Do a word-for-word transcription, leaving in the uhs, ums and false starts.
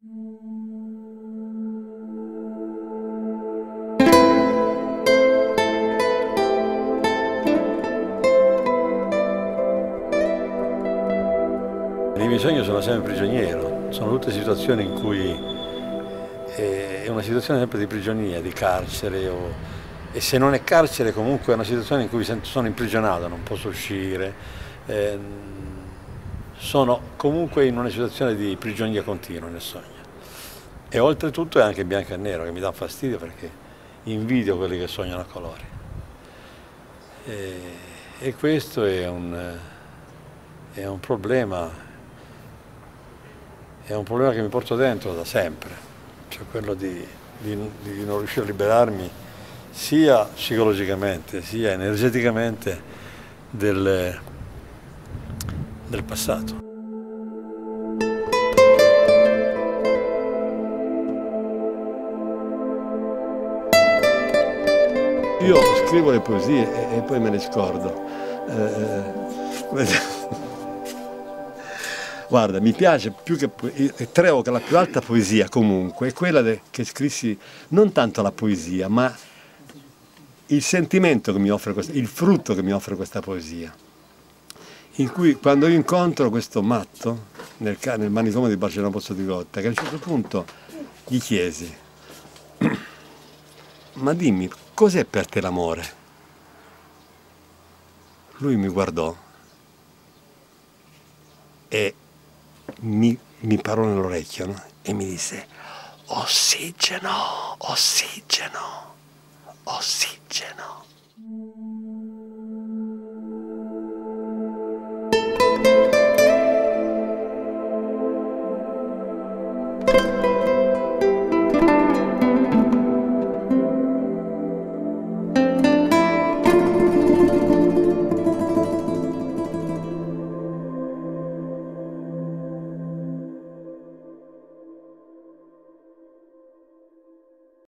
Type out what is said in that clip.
Nei miei sogni sono sempre prigioniero, sono tutte situazioni in cui è una situazione sempre di prigionia, di carcere, o, e se non è carcere comunque è una situazione in cui sono imprigionato, non posso uscire, eh, sono comunque in una situazione di prigionia continua nel sogno. E oltretutto è anche bianco e nero che mi dà fastidio perché invidio quelli che sognano a colori. E, e questo è un, è un problema. È un problema che mi porto dentro da sempre, cioè quello di, di, di non riuscire a liberarmi sia psicologicamente sia energeticamente del, del passato. Io scrivo le poesie e, e poi me le scordo. Eh, Guarda, mi piace più che poesia, trovo che la più alta poesia comunque è quella de, che scrissi, non tanto la poesia, ma il sentimento che mi offre questa, il frutto che mi offre questa poesia. In cui quando io incontro questo matto nel, nel manicomio di Barcellona Pozzo di Gotta, che a un certo punto gli chiesi, ma dimmi, cos'è per te l'amore? Lui mi guardò e Mi, mi parò nell'orecchio, no? E mi disse ossigeno, ossigeno, ossigeno.